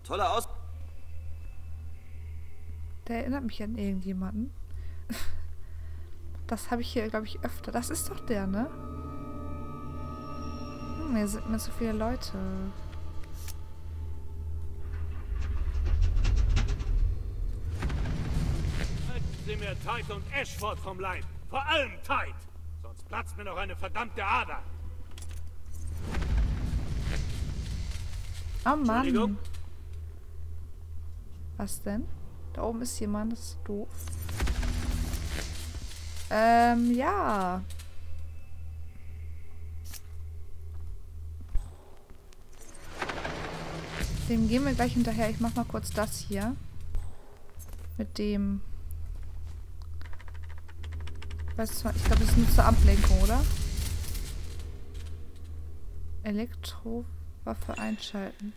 Toller Aus... Der erinnert mich an irgendjemanden. Das habe ich hier, glaube ich, öfter. Das ist doch der, ne? Hier sind mir so viele Leute. Halten Sie mir Tide und Ashford vom Leib. Vor allem Tide. Sonst platzt mir noch eine verdammte Ader. Oh Mann. Entschuldigung? Was denn? Da oben ist jemand, das ist doof. Ja. Dem gehen wir gleich hinterher. Ich mach mal kurz das hier. Mit dem... Ich glaube, das ist nur zur Ablenkung, oder? Elektrowaffe einschalten.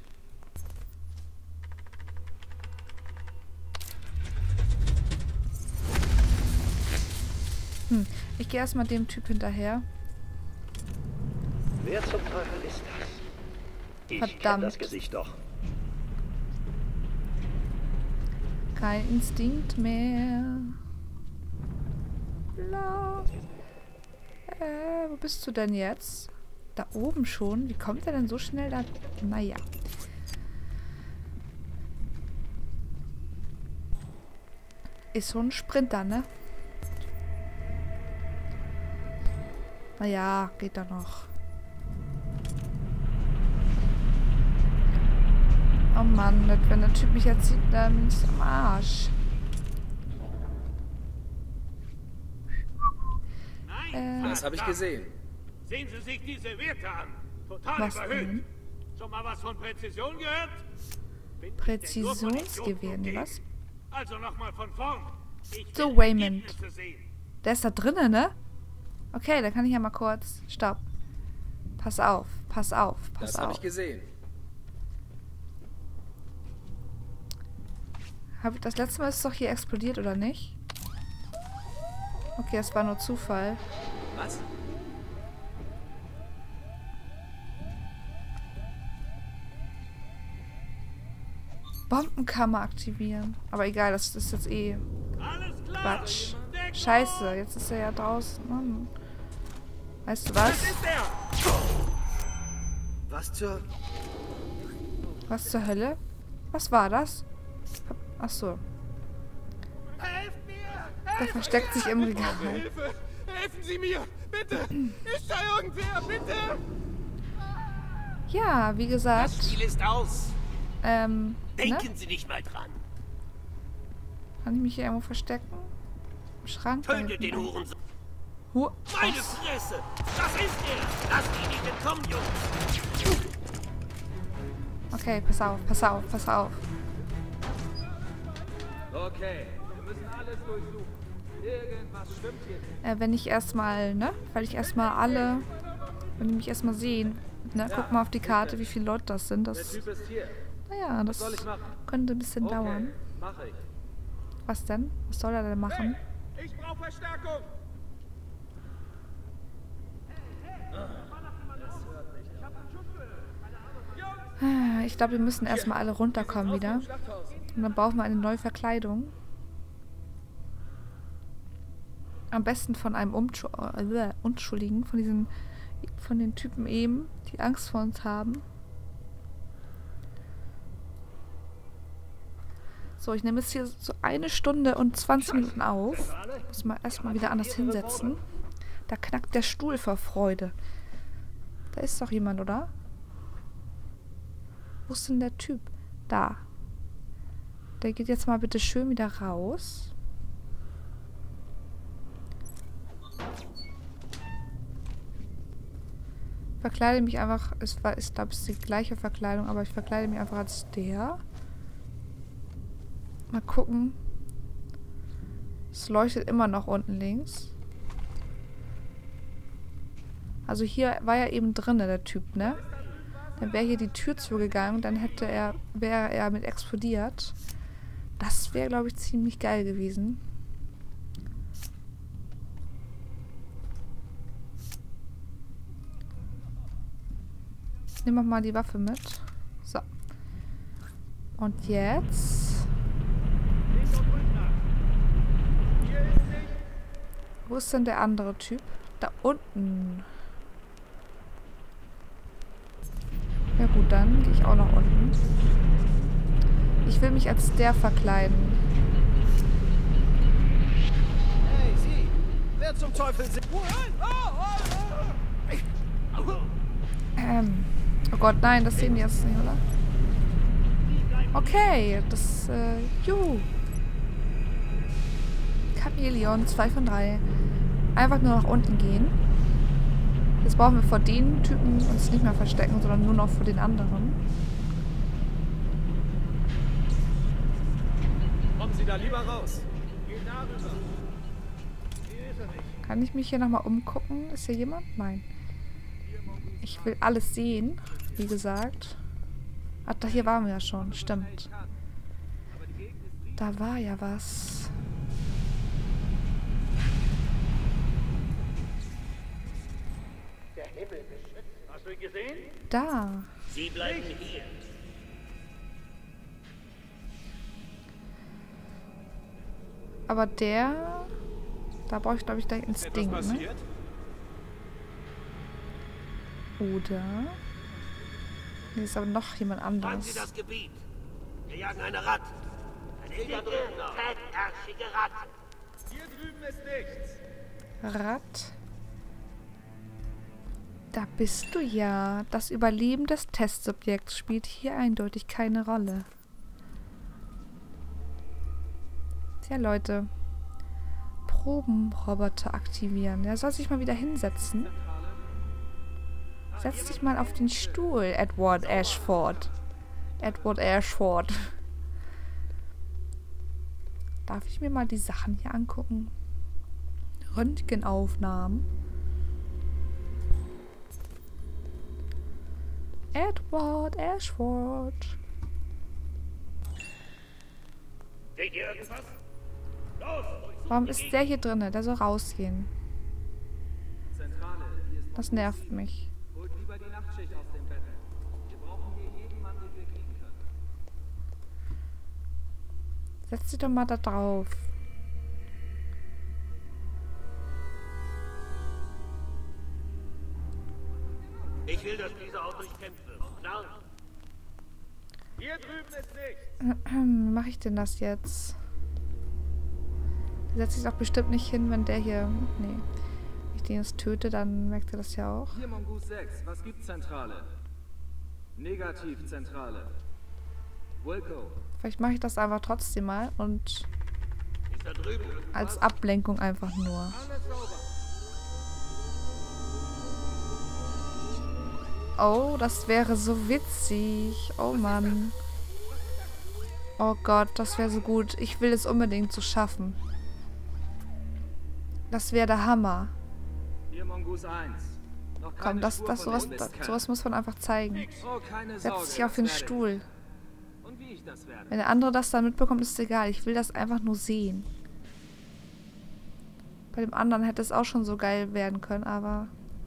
Ich gehe erstmal dem Typ hinterher. Wer zum Teufel ist das? Ich kenne das Gesicht doch. Kein Instinkt mehr. Bla. Wo bist du denn jetzt? Da oben schon? Wie kommt er denn so schnell da? Naja. Ist so ein Sprinter, ne? Naja, geht da noch. Oh Mann, wenn der Typ mich jetzt sieht, dann bin ich am Arsch. Das habe ich gesehen. Sehen Sie sich diese Werte an. Total Was überhöht. denn? Schon mal was von Präzision gehört? Bin ich denn nur Präzisionsgewehr, Munition was? Also nochmal von vorn. Ich So, will Waymond. Ergebnisse sehen. Der ist da drinnen, ne? Okay, dann kann ich ja mal kurz... Stopp. Pass auf, pass auf, pass Das habe auf. ich gesehen. Das letzte Mal ist es doch hier explodiert, oder nicht? Okay, das war nur Zufall. Was? Bombenkammer aktivieren. Aber egal, das ist jetzt eh Alles klar. Quatsch. Deckung. Scheiße, jetzt ist er ja draußen. Mann. Weißt du was? Das ist er. Was zur... Was zur Hölle? Was war das? Achso. Helft mir! Der versteckt sich im Regal. Hilfe! Helfen Sie mir! Bitte! Ist da irgendwer? Bitte! Ja, wie gesagt. Das Spiel ist aus. Ne? Denken Sie nicht mal dran. Kann ich mich hier irgendwo verstecken? Im Schrank? da Tötet den hinten. Hurensohn. Was? Meine Fresse! Das ist er! Lasst ihn nicht entkommen, Jungs! Okay, pass auf, pass auf, pass auf. Okay, wir müssen alles durchsuchen. Irgendwas stimmt hier nicht. Wenn ich erstmal, ne? Weil ich erstmal alle, wenn die mich erstmal sehen, ne? Guck mal auf die Karte, wie viele Leute das sind. Der Das, Typ ist hier. naja, das soll ich machen? könnte ein bisschen dauern. Mache ich. Was denn? Was soll er denn machen? Ich brauche Verstärkung! Ich glaube, wir müssen erstmal alle runterkommen wieder. Und dann brauchen wir eine neue Verkleidung. Am besten von einem Unschuldigen, von den Typen eben, die Angst vor uns haben. So, ich nehme jetzt hier so 1 Stunde und 20 Minuten auf. Muss mal erstmal wieder anders hinsetzen. Da knackt der Stuhl vor Freude. Da ist doch jemand, oder? Wo ist denn der Typ? Da. Der geht jetzt mal bitte schön wieder raus. Verkleide mich einfach. Ich glaube, es ist die gleiche Verkleidung, aber ich verkleide mich einfach als der. Mal gucken. Es leuchtet immer noch unten links. Also hier war ja eben drinne der Typ, ne? Dann wäre hier die Tür zugegangen, dann wäre er mit explodiert. Das wäre, glaube ich, ziemlich geil gewesen. Nehmen wir mal die Waffe mit. So. Und jetzt? Wo ist denn der andere Typ? Da unten. Ja gut, dann gehe ich auch nach unten. Ich will mich als der verkleiden. Hey, Sie! Wer zum Teufel sind... Oh Gott, nein, das sehen die jetzt nicht, oder? Okay, das, Chamäleon, 2 von 3. Einfach nur nach unten gehen. Jetzt brauchen wir vor den Typen uns nicht mehr verstecken, sondern nur noch vor den anderen. Kommen Sie da lieber raus. Kann ich mich hier nochmal umgucken? Ist hier jemand? Nein. Ich will alles sehen, wie gesagt. Ach, da hier waren wir ja schon. Stimmt. Da war ja was. Hast du ihn gesehen? Da. Sie bleiben hier. Aber der... Da brauche ich, glaube ich, gleich Instinkt, ne? Oder... Hier ist aber noch jemand Räumen Sie anderes. das Gebiet. Wir jagen eine Ratte. Eine dicke, fettarschige Ratte. Hier drüben ist nichts. Rat. Da bist du ja. Das Überleben des Testsubjekts spielt hier eindeutig keine Rolle. Tja, Leute. Probenroboter aktivieren. Der soll sich mal wieder hinsetzen. Setz dich mal auf den Stuhl, Edward Ashford. Edward Ashford. Darf ich mir mal die Sachen hier angucken? Röntgenaufnahmen. Edward Ashford. Seht ihr irgendwas? Los! Warum ist der hier drin? Der soll rausgehen. Zentrale, hier ist Das nervt mich. Holt lieber die Nachtschicht aus dem Bett. Wir brauchen hier jeden Mann, den wir kriegen können. Setz dich doch mal da drauf. Ich will, dass dieser Ort durchkämpft wird. Klar? Hier drüben ist nichts. Wie mache ich denn das jetzt? Der setzt sich doch bestimmt nicht hin, wenn der hier... Nee. Wenn ich den jetzt töte, dann merkt er das ja auch. Hier Mongoose 6, was gibt's Zentrale? Negativ Zentrale. Wilco. Vielleicht mache ich das einfach trotzdem mal und Ist da drüben irgendwas? als Ablenkung einfach nur. Alles sauber. Oh, das wäre so witzig. Oh Mann. Oh Gott, das wäre so gut. Ich will es unbedingt so schaffen. Das wäre der Hammer. Hier Mongoose 1. Noch keine Komm, Spur von sowas Unbeskannten. muss man einfach zeigen. Oh, keine Sorge. Setz dich auf den das werde Stuhl. ich. Und wie ich das werde. Wenn der andere das dann mitbekommt, ist egal. Ich will das einfach nur sehen. Bei dem anderen hätte es auch schon so geil werden können, aber...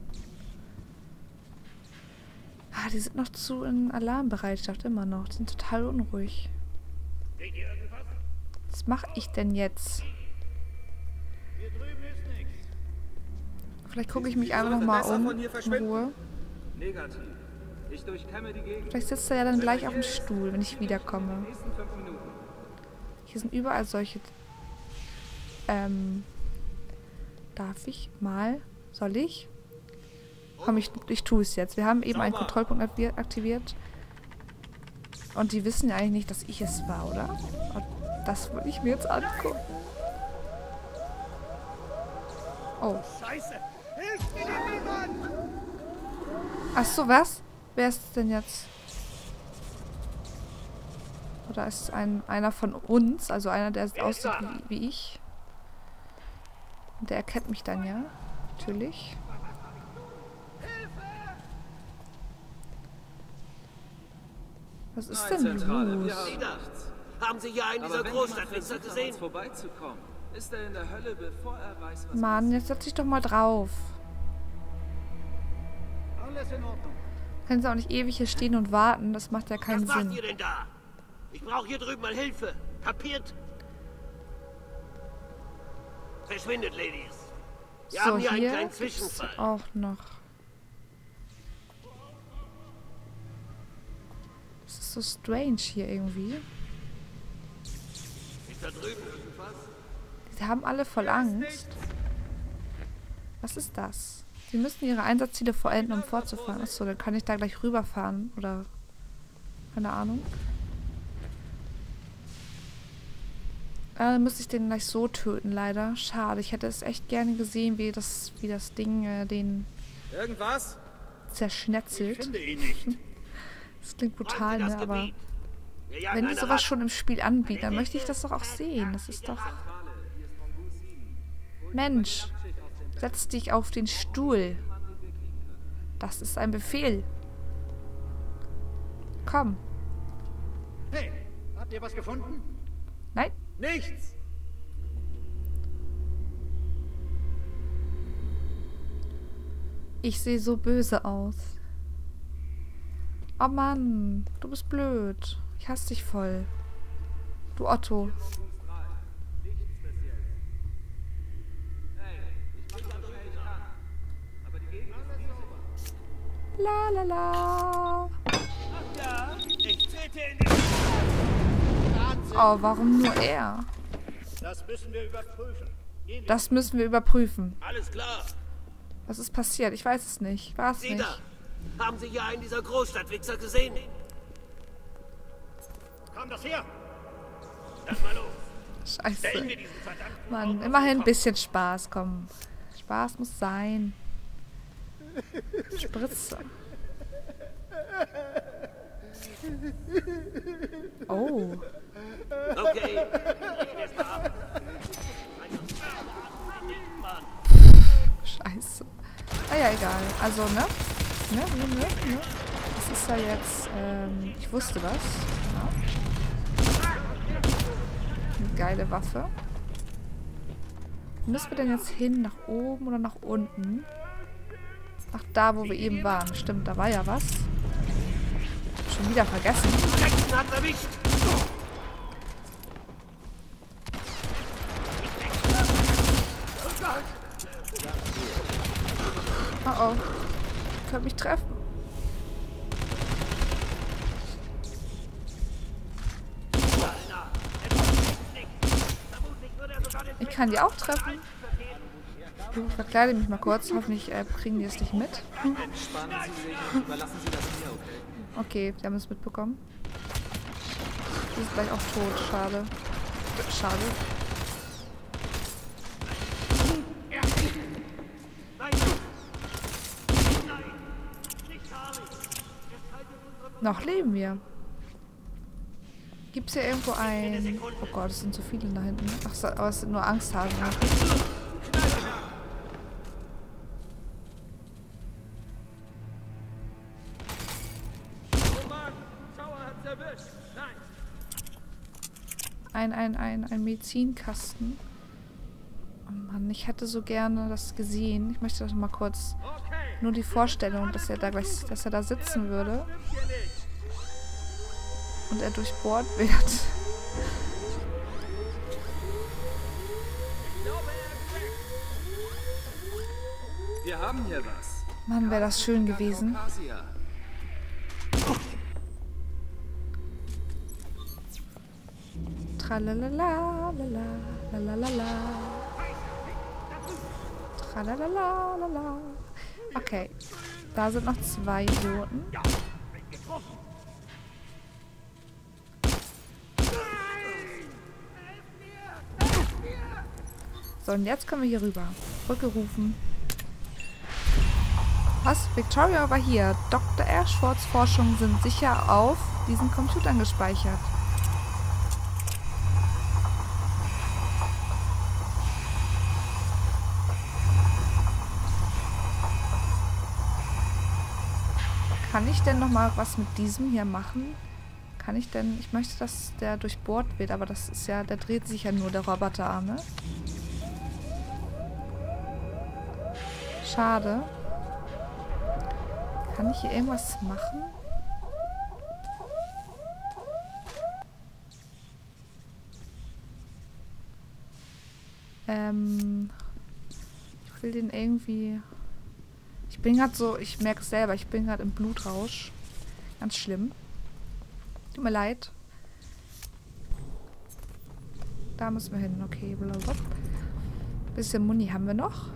Ah, die sind noch zu in Alarmbereitschaft, immer noch. Die sind total unruhig. Seht ihr irgendwas? Was mache ich denn jetzt? Hier drüben ist nichts. Vielleicht gucke ich mich einfach noch mal um, in Ruhe. Negativ. Ich durchkämme die Gegend. Vielleicht sitzt er ja dann gleich auf dem Stuhl, wenn ich wiederkomme. Nächsten 5 Minuten. Hier sind überall solche... Darf ich mal? Soll ich? Komm, ich tue es jetzt. Wir haben eben einen Kontrollpunkt aktiviert. Und die wissen ja eigentlich nicht, dass ich es war, oder? Und das will ich mir jetzt angucken. Oh. Scheiße! Hilft mir doch niemand! Ach so, was? Wer ist es denn jetzt? Oder ist es einer von uns? Also einer, der aussieht wie ich? Und der erkennt mich dann ja. Natürlich. Was ist denn Zentrale, los? wir haben Sie da. nichts. Haben Sie hier einen Aber dieser wenn jemand Großstadtfenster versucht, an gesehen? uns vorbeizukommen, ist er in der Hölle, bevor er weiß, was Mann, jetzt setz dich doch mal drauf. Alles in Ordnung. Können sie auch nicht ewig hier stehen und warten. Das macht ja keinen Was macht Sinn. ihr denn da? Ich brauche hier drüben mal Hilfe. Kapiert? Verschwindet, Ladies. Wir So, haben hier einen hier kleinen gibt's Zwischenfall. auch noch. Das ist so strange hier irgendwie. Ist da drüben irgendwas? Die haben alle voll Angst. Was ist das? Sie müssen ihre Einsatzziele vollenden, um fortzufahren. Achso, dann kann ich da gleich rüberfahren. Oder... keine Ahnung. Dann müsste ich den gleich so töten, leider. Schade, ich hätte es echt gerne gesehen, wie das Ding den Irgendwas? zerschnetzelt. Ich finde ihn nicht. Das klingt brutal, Räumen Sie ne? das Aber Gebiet. Wir jagen wenn die eine sowas Ratte. schon im Spiel anbieten, dann möchte ich das doch auch sehen. Das ist doch... Mensch, setz dich auf den Stuhl. Das ist ein Befehl. Komm. Hey, habt ihr was gefunden? Nein? Nichts. Ich sehe so böse aus. Oh Mann, du bist blöd. Ich hasse dich voll. Du Otto. La la la. Ich trete in den... Oh, warum nur er? Das müssen wir überprüfen. Das müssen wir überprüfen. Alles klar. Was ist passiert? Ich weiß es nicht. War es Sie nicht. da. Haben Sie hier einen dieser Großstadtwichser gesehen? Komm das her. Lass mal los. Scheiße. Stellen wir diesen verdammten... Mann, immerhin ein bisschen Spaß, komm. Spaß muss sein. Spritze. Oh. Okay. Jetzt mal ab. Scheiße. Naja, egal. Also, ne? Ne? Das ist ja jetzt, ich wusste was. Ja. Eine geile Waffe. Wo müssen wir denn jetzt hin? Nach oben oder nach unten? Ach, da, wo wir eben waren. Stimmt, da war ja was. Schon wieder vergessen. Jackson hat erwischt. Oh oh. Könnt mich treffen. Ich kann die auch treffen. Ich verkleide mich mal kurz. Hoffentlich kriegen die es nicht mit. Entspannen Sie sich und überlassen Sie das mir, okay? Okay, die haben es mitbekommen. Die ist gleich auch tot. Schade. Schade. Noch leben wir. Gibt es hier irgendwo ein... Oh Gott, es sind so viele da hinten. Ach, aber es sind nur Angsthasen. Ein Medizinkasten. Oh Mann, ich hätte so gerne das gesehen. Ich möchte das mal kurz... Nur die Vorstellung, dass er da sitzen würde. Und er durchbohrt wird. Wir haben hier was. Mann, wäre das schön gewesen. Caucasia. Tralalala, lalalala. Tralalala. Okay. Da sind noch 2 Idioten. So, und jetzt können wir hier rüber. Brücke rufen. Was? Victoria war hier. Dr. Ashfords Forschungen sind sicher auf diesen Computern gespeichert. Kann ich denn noch mal was mit diesem hier machen? Kann ich denn... Ich möchte, dass der durchbohrt wird, aber das ist ja... Der dreht sich ja nur, der Roboterarm, ne? Schade. Kann ich hier irgendwas machen? Ich will den irgendwie... Ich bin gerade so... Ich merke es selber. Ich bin gerade im Blutrausch. Ganz schlimm. Tut mir leid. Da müssen wir hin. Okay, blablabla. Bisschen Muni haben wir noch.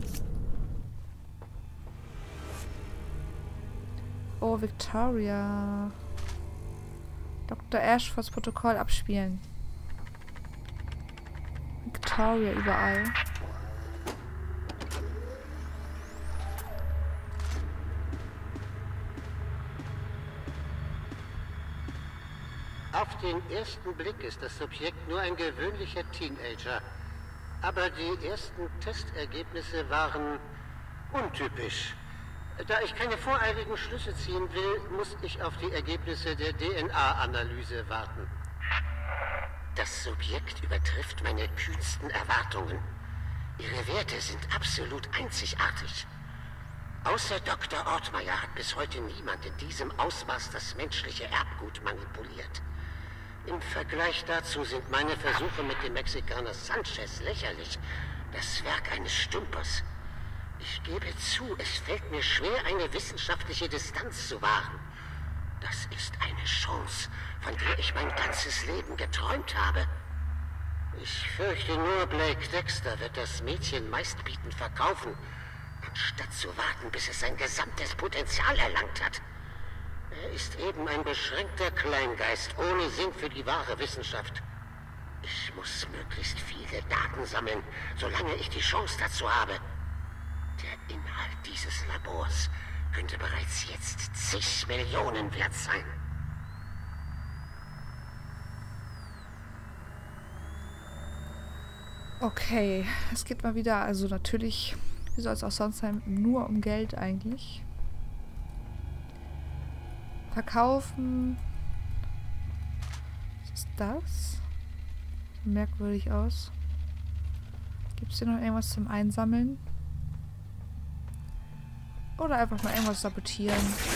Oh, Victoria. Dr. Ashfords Protokoll abspielen. Victoria überall. Auf den ersten Blick ist das Subjekt nur ein gewöhnlicher Teenager. Aber die ersten Testergebnisse waren untypisch. Da ich keine voreiligen Schlüsse ziehen will, muss ich auf die Ergebnisse der DNA-Analyse warten. Das Subjekt übertrifft meine kühnsten Erwartungen. Ihre Werte sind absolut einzigartig. Außer Dr. Ortmeier hat bis heute niemand in diesem Ausmaß das menschliche Erbgut manipuliert. Im Vergleich dazu sind meine Versuche mit dem Mexikaner Sanchez lächerlich. Das Werk eines Stümpers. Ich gebe zu, es fällt mir schwer, eine wissenschaftliche Distanz zu wahren. Das ist eine Chance, von der ich mein ganzes Leben geträumt habe. Ich fürchte nur, Blake Dexter wird das Mädchen meistbietend verkaufen, anstatt zu warten, bis es sein gesamtes Potenzial erlangt hat. Er ist eben ein beschränkter Kleingeist ohne Sinn für die wahre Wissenschaft. Ich muss möglichst viele Daten sammeln, solange ich die Chance dazu habe. Der Inhalt dieses Labors könnte bereits jetzt zig Millionen wert sein. Okay, es geht mal wieder, also natürlich, wie soll es auch sonst sein, nur um Geld eigentlich. Verkaufen. Was ist das? Merkwürdig aus. Gibt es hier noch irgendwas zum Einsammeln? Oder einfach mal irgendwas sabotieren.